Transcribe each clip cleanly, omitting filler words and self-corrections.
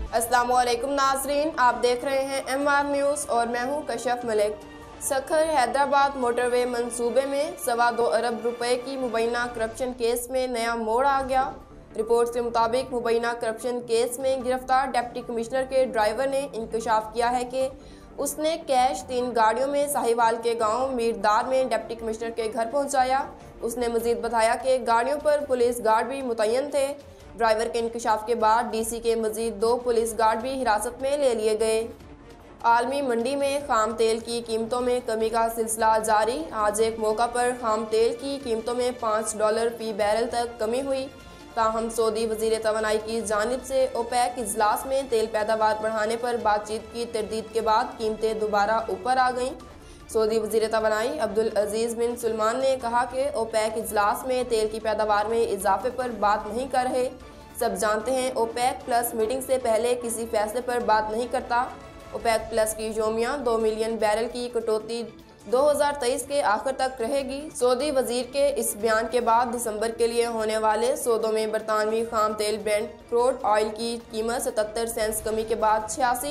अस्सलामुअलैकुम नाजरीन, आप देख रहे हैं MR न्यूज़ और मैं हूं कशफ मलिक। सखर हैदराबाद मोटरवे मंसूबे में 2.25 अरब रुपए की मुबैना करप्शन केस में नया मोड़ आ गया। रिपोर्ट के मुताबिक मुबैना करप्शन केस में गिरफ्तार डिप्टी कमिश्नर के ड्राइवर ने इंकशाफ किया है कि उसने कैश 3 गाड़ियों में साहिवाल के गांव मीरदार में डिप्टी कमिश्नर के घर पहुंचाया। उसने मजीद बताया कि गाड़ियों पर पुलिस गार्ड भी मुतय्यन थे। ड्राइवर के इंकशाफ के बाद DC के मजीद 2 पुलिस गार्ड भी हिरासत में ले लिए गए। आलमी मंडी में खाम तेल की कीमतों में कमी का सिलसिला जारी। आज एक मौका पर खाम तेल की कीमतों में $5 फी बैरल तक कमी हुई। ताहम सऊदी वज़ीर तवानाई की जानिब से ओपेक इजलास में तेल पैदावार बढ़ाने पर बातचीत की तरदीद के बाद कीमतें दोबारा ऊपर आ गईं। सऊदी वज़ीर तवानाई अब्दुल अजीज़ बिन सुलेमान ने कहा कि ओपेक इजलास में तेल की पैदावार में इजाफे पर बात नहीं कर रहे। सब जानते हैं ओपेक प्लस मीटिंग से पहले किसी फैसले पर बात नहीं करता। ओपेक प्लस की योमिया 2 मिलियन बैरल की कटौती 2023 के आखिर तक रहेगी। सऊदी वजीर के इस बयान के बाद दिसंबर के लिए होने वाले सौदों में बरतानवी खाम तेल ब्रेंट क्रूड ऑयल की कीमत 77 सेंट्स कमी के बाद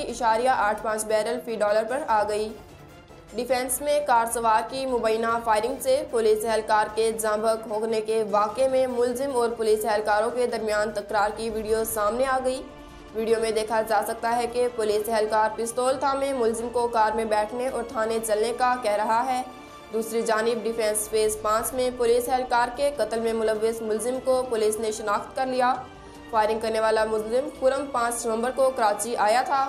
86.85 बैरल फी डॉलर पर आ गई। डिफेंस में कार सवार की मुबैना फायरिंग से पुलिस एहलकार के जांबक होने के वाक़े में मुलजिम और पुलिस एहलकारों के दरमियान तकरार की वीडियो सामने आ गई। वीडियो में देखा जा सकता है कि पुलिस एहलकार पिस्तौल थामे मुलजिम को कार में बैठने और थाने चलने का कह रहा है। दूसरी जानिब डिफेंस फेज़ 5 में पुलिस एहलकार के कत्ल में मुलव्विस मुलजिम को पुलिस ने शनाख्त कर लिया। फायरिंग करने वाला मुलजिम खुरम 5 नवंबर को कराची आया था।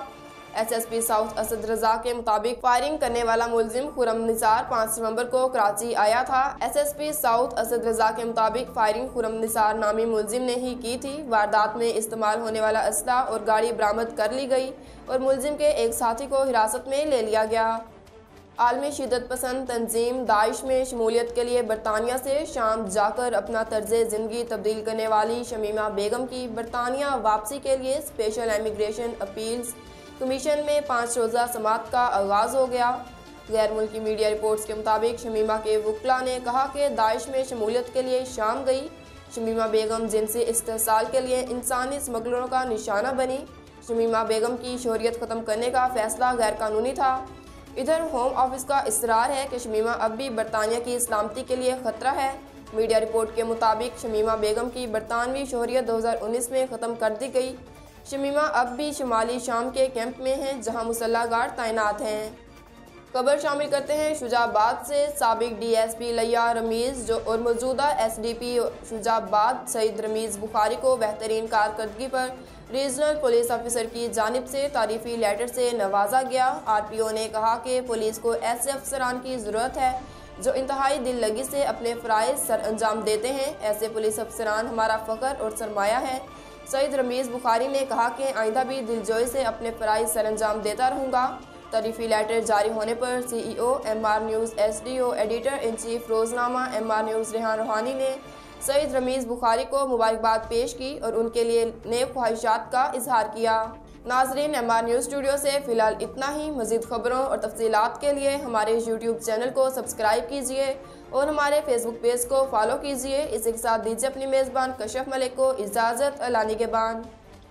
SSP साउथ असद रजा के मुताबिक फायरिंग करने वाला मुलजिम खुरम निसार 5 नवंबर को कराची आया था। SSP साउथ असद रजा के मुताबिक फायरिंग खुरम निसार नामी मुलजिम ने ही की थी। वारदात में इस्तेमाल होने वाला असला और गाड़ी बरामद कर ली गई और मुलजिम के एक साथी को हिरासत में ले लिया गया। आलमी शिदत पसंद तंजीम दाइश में शमूलियत के लिए बरतानिया से शाम जाकर अपना तर्ज ज़िंदगी तब्दील करने वाली शमीमा बेगम की बरतानिया वापसी के लिए स्पेशल इमिग्रेशन अपील्स कमीशन में 5 रोज़ा समात का आगाज़ हो गया। गैर मुल्की मीडिया रिपोर्ट्स के मुताबिक शमीमा के वकला ने कहा कि दाइश में शमूलियत के लिए शाम गई। शमीमा बेगम जिनसी इस्तेहसाल के लिए इंसानी स्मगलरों का निशाना बनी। शमीमा बेगम की शोहरियत ख़त्म करने का फैसला गैर कानूनी था। इधर होम ऑफिस का इसरार है कि शमीमा अब भी बरतानिया की सलामती के लिए ख़तरा है। मीडिया रिपोर्ट के मुताबिक शमीमा बेगम की बरतानवी शोहरियत 2019 में ख़त्म कर दी गई। शमीमा अब भी शुमाली शाम के कैंप में हैं जहां मुसल्ला गार्ड तैनात हैं। खबर शामिल करते हैं शुजाबाद से। साबिक DSP लिया रमीज़ जो और मौजूदा SDP शुजाबाद सईद रमीज़ बुखारी को बेहतरीन कारकर्दगी पर रीजनल पुलिस ऑफिसर की जानिब से तारीफ़ी लेटर से नवाजा गया। RPO ने कहा कि पुलिस को ऐसे अफसरान की ज़रूरत है जो इंतहाई दिल लगी से अपने फ़राइज़ सर अंजाम देते हैं। ऐसे पुलिस अफसरान हमारा फ़ख्र और सरमाया है। सईद रमीज़ बुखारी ने कहा कि आइंदा भी दिलजोई से अपने फ़राइज़ सर अंजाम देता रहूँगा। तारीफ़ी लेटर जारी होने पर CEO MR news SDO editor in chief रोज़नामा MR न्यूज़ रेहान रूहानी ने सईद रमीज़ बुखारी को मुबारकबाद पेश की और उनके लिए नेक ख्वाहिशात का इजहार किया। नाजरीन, MR न्यूज़ स्टूडियो से फ़िलहाल इतना ही। मज़ीद खबरों और तफसीलात के लिए हमारे YouTube चैनल को सब्सक्राइब कीजिए और हमारे फेसबुक पेज को फॉलो कीजिए। इसी के साथ दीजिए अपनी मेज़बान कशफ मलिक को इजाज़त। अल्लाह निगहबान।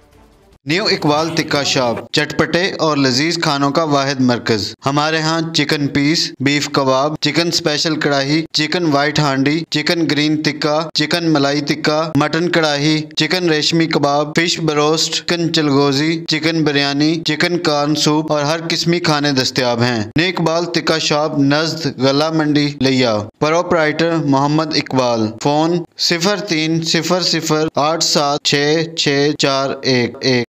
न्यू इकबाल टिक्का शॉप, चटपटे और लजीज खानों का वाहिद मरकज। हमारे यहाँ chicken piece, beef kebab, chicken special kadai, chicken white handi, chicken green tikka, chicken malai tikka, mutton kadai, chicken reshmi kebab, fish broast, chicken चलगोजी, chicken biryani, chicken corn soup और हर किस्मी खाने दस्तयाब हैं। न्यू इकबाल टिक्का शॉप, नज़द गला मंडी लिया। प्रोपराइटर मोहम्मद इकबाल। फ़ोन 0300876411।